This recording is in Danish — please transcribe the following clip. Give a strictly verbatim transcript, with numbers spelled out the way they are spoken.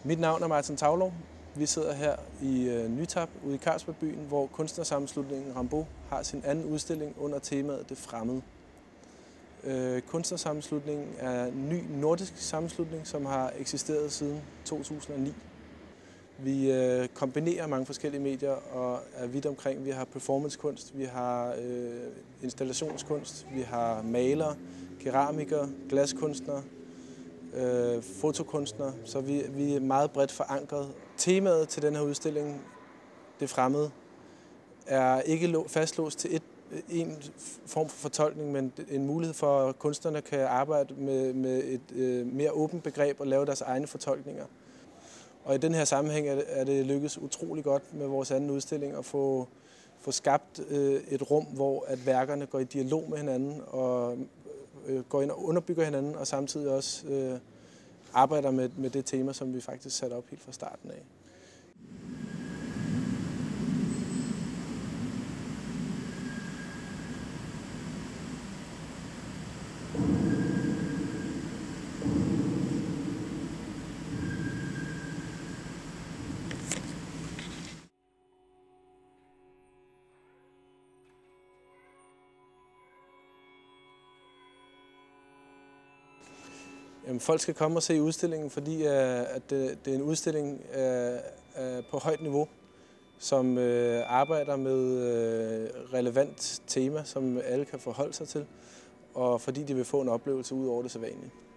Mit navn er Martin Thaulow. Vi sidder her i øh, Nytab ude i Carlsbergbyen, hvor kunstnersammenslutningen RIMBAUD har sin anden udstilling under temaet Det Fremmede. Øh, kunstnersammenslutningen er en ny nordisk sammenslutning, som har eksisteret siden to tusind og ni. Vi øh, kombinerer mange forskellige medier og er vidt omkring. Vi har performancekunst, vi har øh, installationskunst, vi har malere, keramikere, glaskunstnere, øh, fotokunstnere, så vi, vi er meget bredt forankret. Temaet til den her udstilling, Det Fremmede, er ikke fastlåst til et, en form for fortolkning, men en mulighed for, at kunstnerne kan arbejde med, med et øh, mere åbent begreb og lave deres egne fortolkninger. Og i den her sammenhæng er det lykkedes utrolig godt med vores anden udstilling at få, få skabt øh, et rum, hvor at værkerne går i dialog med hinanden og øh, går ind og underbygger hinanden, og samtidig også øh, arbejder med, med det tema, som vi faktisk satte op helt fra starten af. Jamen, folk skal komme og se udstillingen, fordi at det, det er en udstilling på højt niveau, som arbejder med relevant tema, som alle kan forholde sig til, og fordi de vil få en oplevelse ud over det sædvanlige.